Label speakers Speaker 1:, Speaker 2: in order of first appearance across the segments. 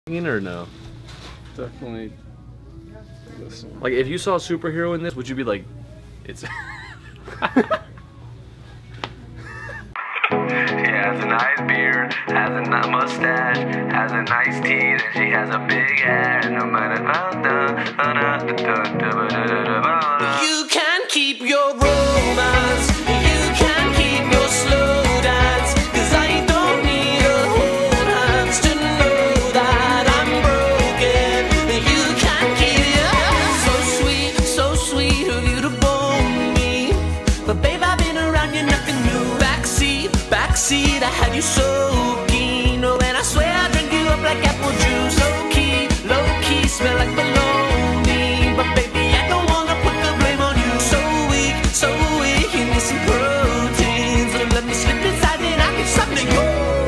Speaker 1: or no?
Speaker 2: Definitely this one.
Speaker 1: Like, if you saw a superhero in this, would you be like, it's...
Speaker 3: She has a nice beard, has a nice mustache, has a nice teeth, and she has a big head. No matter you can keep your romance, you can keep your slow dance, 'cause I don't need a hold hands to know that I'm broken. You can keep it so sweet of you to bone me. But babe, I've been around you, nothing new. Backseat, I had you so keen. Oh, and I swear I drink you up like apple juice. Low key, smell like bologna. But baby, I don't wanna put the blame on you. So weak, you need some protein. So let me slip inside and I can something you.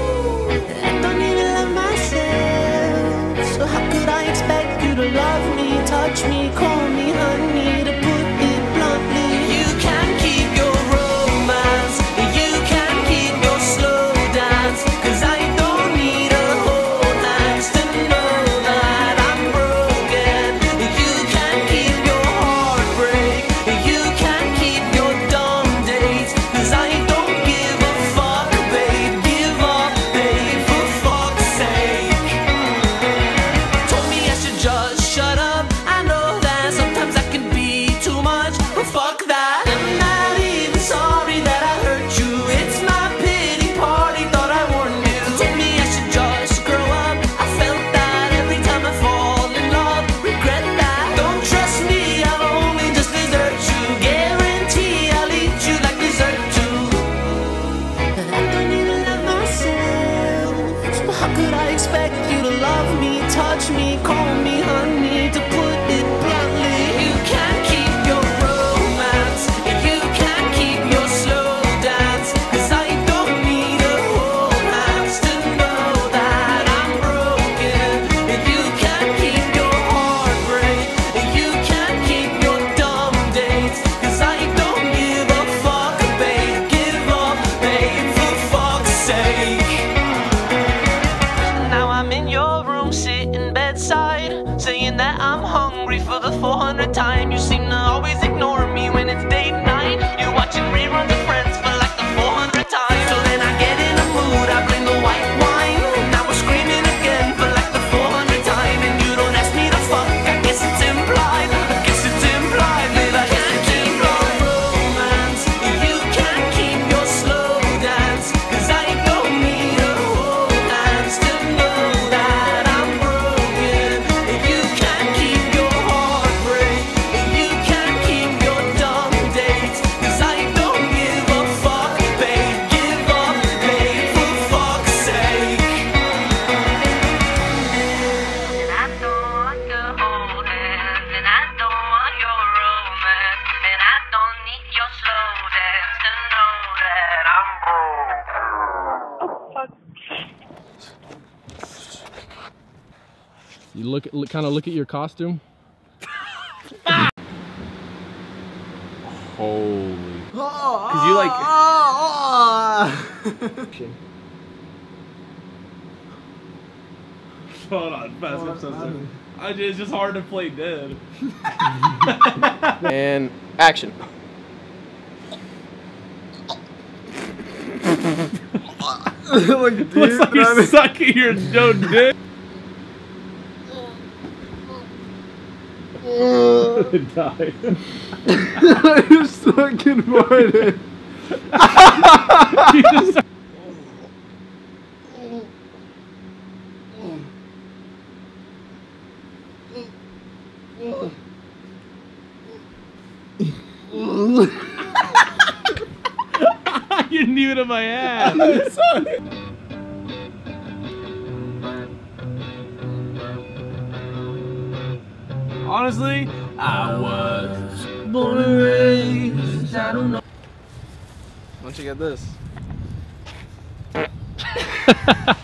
Speaker 3: I don't even love myself. So how could I expect you to love me, touch me, call me honey? To put it bluntly, you can keep your romance, you can keep your slow dance, 'cause I don't need a whole hands to know that I'm broken. You can keep your heartbreak, you can keep your dumb dates, 'cause I don't give a fuck, babe. Give up, babe, for fuck's sake. Told me I should just shut up. I know that sometimes I can be too much, but fuck that. I'm not even sorry that I hurt you. It's my pity party, thought I warned you. Told me I should just grow up. I felt that every time I fall in love. Regret that. Don't trust me, I'll only just desert you. Guarantee I'll eat you like dessert too. I don't even love myself. So how could I expect you to love me, touch me, call me honey? To put it bluntly, you can keep your romance, you can keep your slow dance, 'cause I don't need a whole hands to know that I'm broken. You can keep your heartbreak, you can keep your dumb dates, 'cause I don't give a fuck, babe. Give up, babe, for fuck's sake. Now I'm in your room, sitting bedside, saying that I'm hungry for the 400th time. You seem to always ignore me when it's date night. You're watching reruns of Friends for like the 400th time. So then I get in a mood, I bring the white wine. Now we're screaming again for like the 400th time. And you don't ask me to fuck, I guess it's implied. I guess it's implied, babe. I can't keep your romance, you can't keep your slow dance, 'cause I don't need a whole hands to know that I'm broken. You can't keep your heartbreak, you can't keep your dumb dates, 'cause I don't give a fuck, babe. Give up, babe, for fuck's sake. And I don't want your whole hands, and I don't want your romance, and I don't need your slow dance to know that I'm broke.
Speaker 2: You kind of look at your costume.
Speaker 1: Holy. Cause you like...
Speaker 4: Hold on, fast up, so it's just hard to play dead.
Speaker 2: And action.
Speaker 4: Looks like you're sucking your own dick. Die.
Speaker 2: I'm fucking farted.
Speaker 4: You didn't even in my ass. Honestly, I was born and raised, I don't know.
Speaker 2: Once you get this.